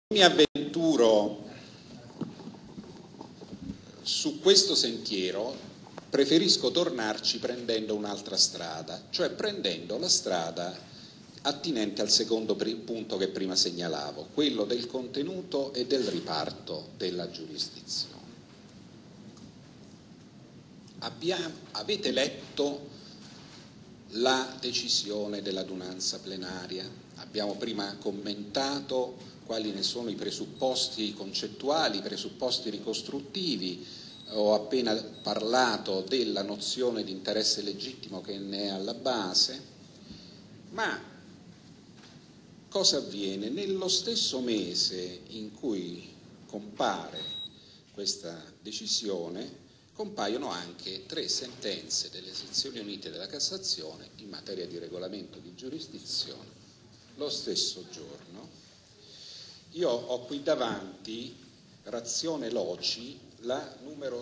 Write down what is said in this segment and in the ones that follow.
Mi avventuro su questo sentiero, preferisco tornarci prendendo un'altra strada, cioè prendendo la strada attinente al secondo punto che prima segnalavo, quello del contenuto e del riparto della giurisdizione. Avete letto la decisione dell'adunanza plenaria, abbiamo prima commentato quali ne sono i presupposti concettuali, i presupposti ricostruttivi, ho appena parlato della nozione di interesse legittimo che ne è alla base, ma cosa avviene? Nello stesso mese in cui compare questa decisione, compaiono anche 3 sentenze delle sezioni unite della Cassazione in materia di regolamento di giurisdizione, lo stesso giorno. Io ho qui davanti, razione loci, la numero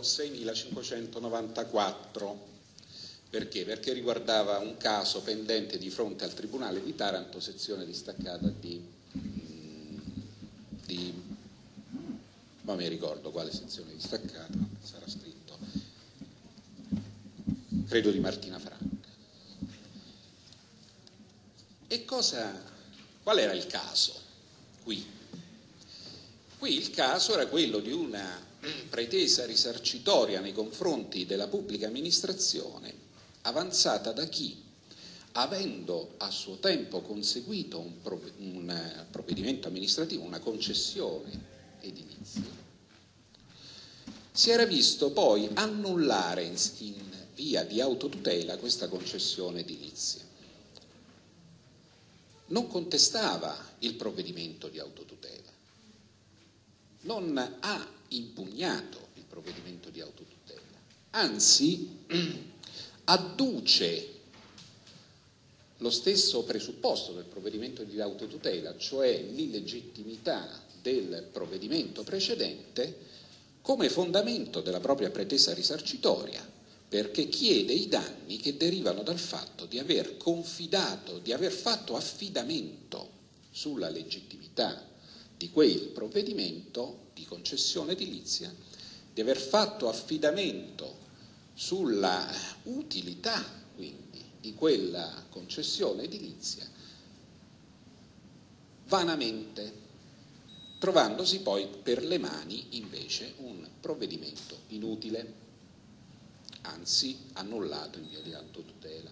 6594. Perché? Perché riguardava un caso pendente di fronte al Tribunale di Taranto, sezione distaccata ma mi ricordo quale sezione distaccata, sarà scritto, credo di Martina Franca. E qual era il caso qui? Qui il caso era quello di una pretesa risarcitoria nei confronti della pubblica amministrazione avanzata da chi, avendo a suo tempo conseguito un provvedimento amministrativo, una concessione edilizia, si era visto poi annullare in via di autotutela questa concessione edilizia. Non contestava il provvedimento di autotutela, non ha impugnato il provvedimento di autotutela, anzi adduce lo stesso presupposto del provvedimento di autotutela, cioè l'illegittimità del provvedimento precedente, come fondamento della propria pretesa risarcitoria, perché chiede i danni che derivano dal fatto di aver confidato, di aver fatto affidamento sulla legittimità di quel provvedimento di concessione edilizia, di aver fatto affidamento sulla utilità quindi di quella concessione edilizia vanamente, trovandosi poi per le mani invece un provvedimento inutile, anzi annullato in via di autotutela.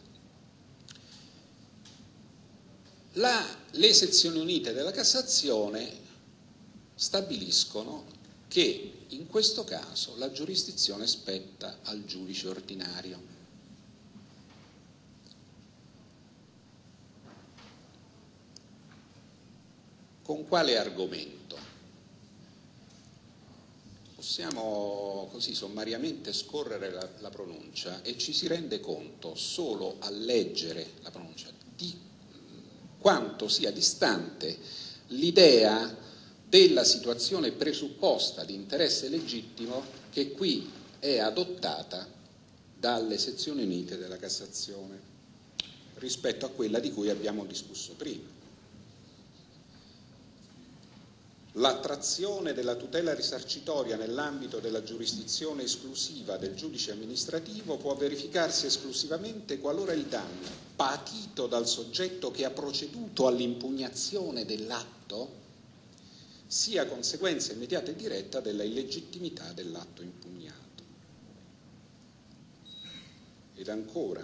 Le sezioni unite della Cassazione stabiliscono che in questo caso la giurisdizione spetta al giudice ordinario. Con quale argomento? Possiamo così sommariamente scorrere la pronuncia e ci si rende conto solo a leggere la pronuncia di quanto sia distante l'idea della situazione presupposta di interesse legittimo che qui è adottata dalle sezioni unite della Cassazione rispetto a quella di cui abbiamo discusso prima. L'attrazione della tutela risarcitoria nell'ambito della giurisdizione esclusiva del giudice amministrativo può verificarsi esclusivamente qualora il danno patito dal soggetto che ha proceduto all'impugnazione dell'atto sia conseguenza immediata e diretta della illegittimità dell'atto impugnato. Ed ancora,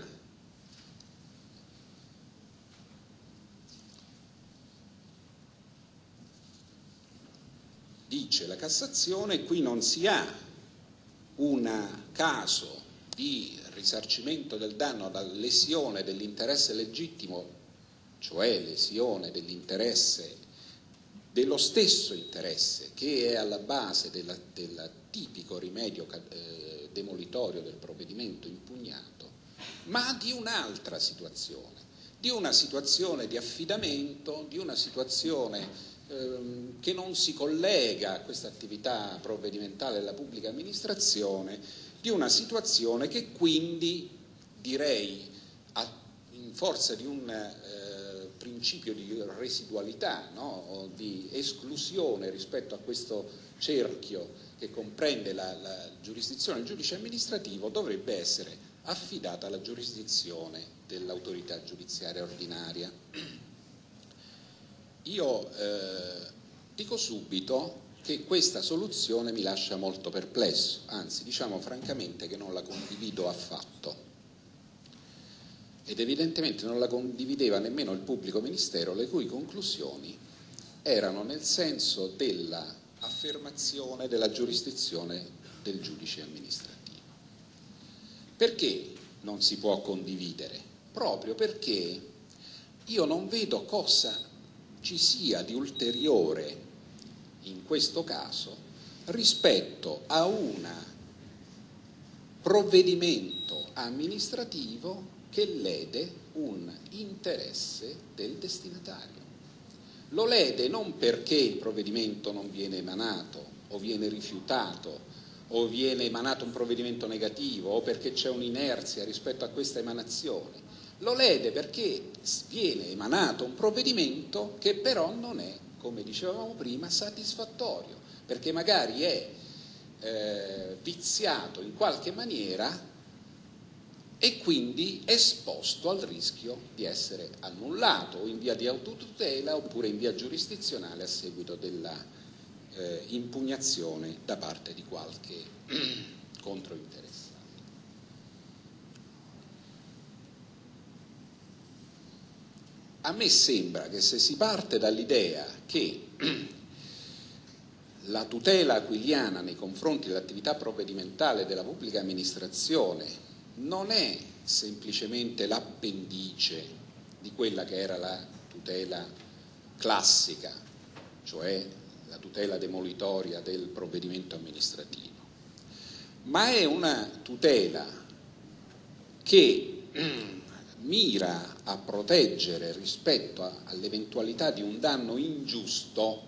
dice la Cassazione, qui non si ha un caso di risarcimento del danno da lesione dell'interesse legittimo, cioè lesione dell'interesse, dello stesso interesse che è alla base del tipico rimedio demolitorio del provvedimento impugnato, ma di un'altra situazione, di una situazione di affidamento, di una situazione che non si collega a questa attività provvedimentale della pubblica amministrazione, di una situazione che quindi, direi, in forza di un principio di residualità, no? O di esclusione rispetto a questo cerchio che comprende la giurisdizione del giudice amministrativo, dovrebbe essere affidata alla giurisdizione dell'autorità giudiziaria ordinaria. Io dico subito che questa soluzione mi lascia molto perplesso, anzi diciamo francamente che non la condivido affatto, ed evidentemente non la condivideva nemmeno il pubblico ministero, le cui conclusioni erano nel senso della affermazione della giurisdizione del giudice amministrativo. Perché non si può condividere? Proprio perché io non vedo cosa ci sia di ulteriore in questo caso rispetto a un provvedimento amministrativo che lede un interesse del destinatario. Lo lede non perché il provvedimento non viene emanato o viene rifiutato o viene emanato un provvedimento negativo o perché c'è un'inerzia rispetto a questa emanazione, lo lede perché viene emanato un provvedimento che però non è, come dicevamo prima, satisfattorio, perché magari è viziato in qualche maniera e quindi esposto al rischio di essere annullato o in via di autotutela oppure in via giurisdizionale a seguito della impugnazione da parte di qualche controinteressato. A me sembra che se si parte dall'idea che la tutela aquiliana nei confronti dell'attività provvedimentale della pubblica amministrazione non è semplicemente l'appendice di quella che era la tutela classica, cioè la tutela demolitoria del provvedimento amministrativo, ma è una tutela che mira a proteggere rispetto all'eventualità di un danno ingiusto.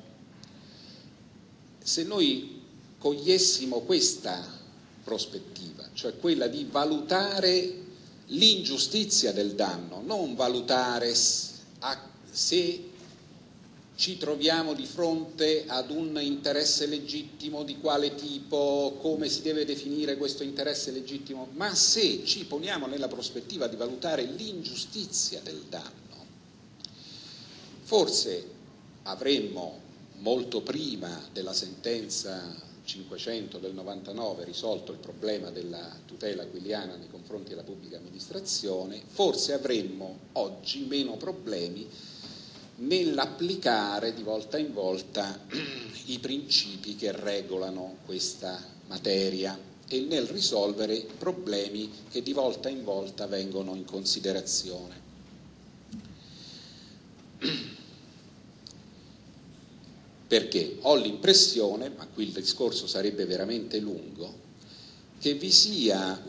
Se noi cogliessimo questa prospettiva, cioè quella di valutare l'ingiustizia del danno, non valutare se ci troviamo di fronte ad un interesse legittimo di quale tipo, come si deve definire questo interesse legittimo, ma se ci poniamo nella prospettiva di valutare l'ingiustizia del danno, forse avremmo molto prima della sentenza 500 del 99 risolto il problema della tutela aquiliana nei confronti della pubblica amministrazione, forse avremmo oggi meno problemi nell'applicare di volta in volta i principi che regolano questa materia e nel risolvere problemi che di volta in volta vengono in considerazione. Perché ho l'impressione, ma qui il discorso sarebbe veramente lungo, che vi siano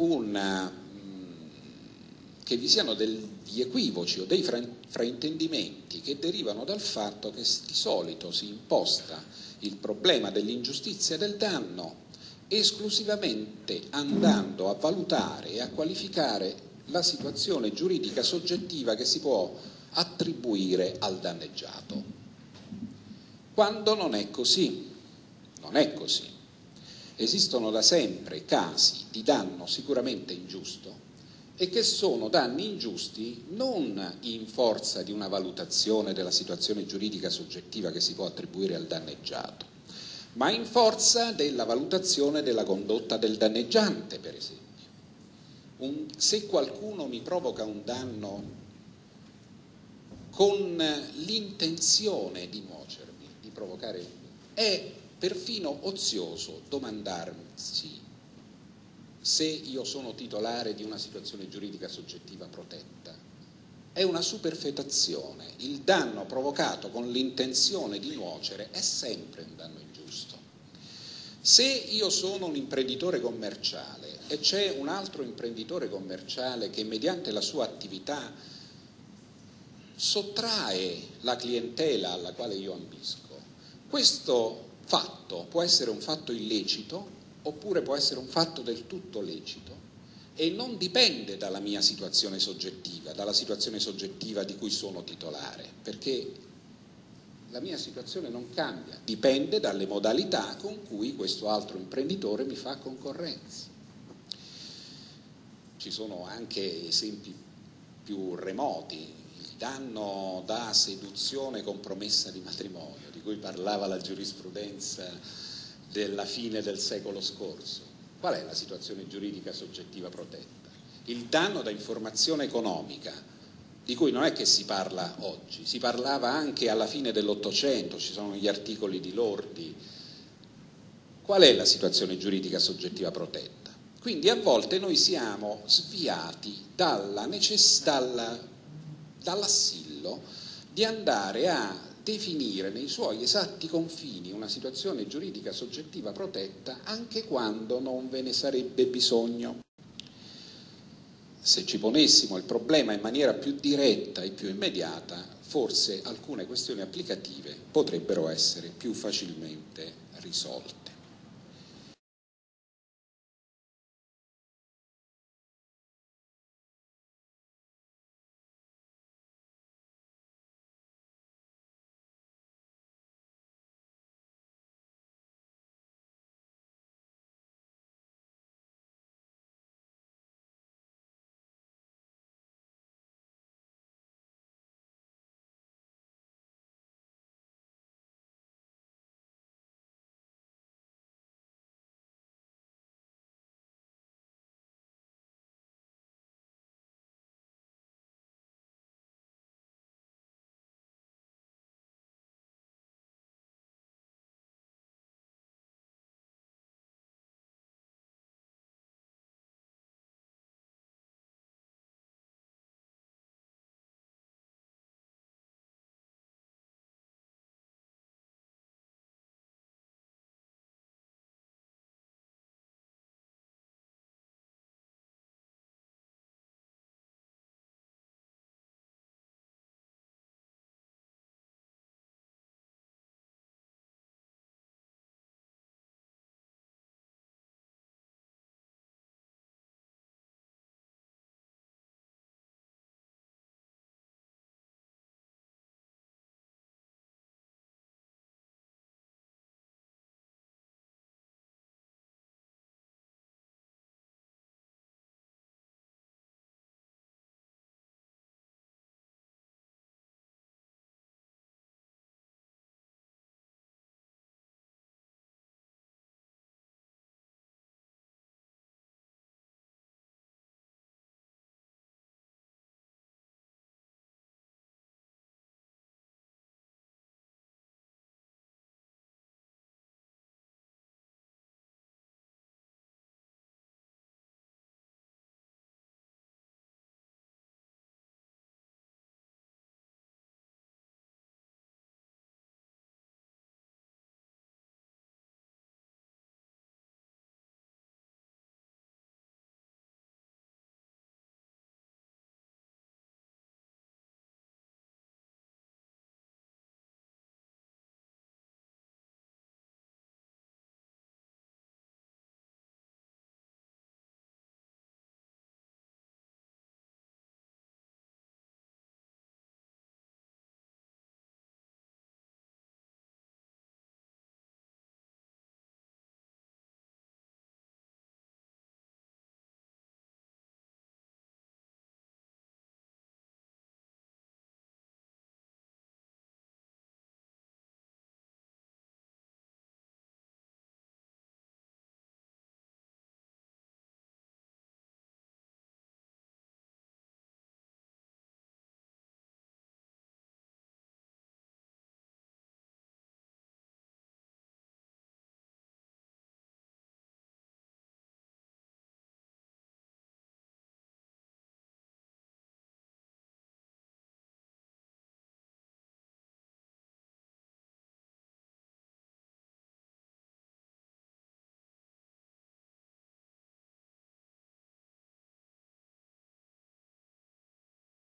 degli equivoci o dei fraintendimenti che derivano dal fatto che di solito si imposta il problema dell'ingiustizia del danno esclusivamente andando a valutare e a qualificare la situazione giuridica soggettiva che si può attribuire al danneggiato. Quando non è così, non è così. Esistono da sempre casi di danno sicuramente ingiusto e che sono danni ingiusti non in forza di una valutazione della situazione giuridica soggettiva che si può attribuire al danneggiato, ma in forza della valutazione della condotta del danneggiante, per esempio. Se qualcuno mi provoca un danno con l'intenzione di nuocermi, di provocare, è perfino ozioso domandarsi se io sono titolare di una situazione giuridica soggettiva protetta. È una superfetazione. Il danno provocato con l'intenzione di nuocere è sempre un danno ingiusto. Se io sono un imprenditore commerciale e c'è un altro imprenditore commerciale che mediante la sua attività sottrae la clientela alla quale io ambisco, questo fatto può essere un fatto illecito oppure può essere un fatto del tutto lecito e non dipende dalla mia situazione soggettiva, dalla situazione soggettiva di cui sono titolare, perché la mia situazione non cambia, dipende dalle modalità con cui questo altro imprenditore mi fa concorrenza. Ci sono anche esempi più remoti, il danno da seduzione con promessa di matrimonio, di cui parlava la giurisprudenza della fine del secolo scorso. Qual è la situazione giuridica soggettiva protetta? Il danno da informazione economica, di cui non è che si parla oggi, si parlava anche alla fine dell'Ottocento, ci sono gli articoli di Lordi. Qual è la situazione giuridica soggettiva protetta? Quindi a volte noi siamo sviati dall'assillo di andare a definire nei suoi esatti confini una situazione giuridica soggettiva protetta anche quando non ve ne sarebbe bisogno. Se ci ponessimo il problema in maniera più diretta e più immediata, forse alcune questioni applicative potrebbero essere più facilmente risolte.